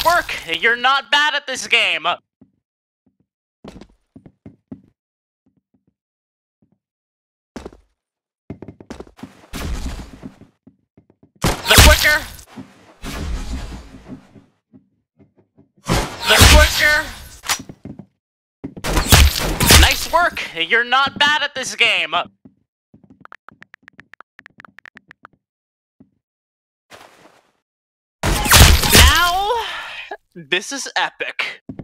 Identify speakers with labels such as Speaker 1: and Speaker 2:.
Speaker 1: work! You're not bad at this game! The quicker! The quicker! Nice work! You're not bad at this game! Now, this is epic.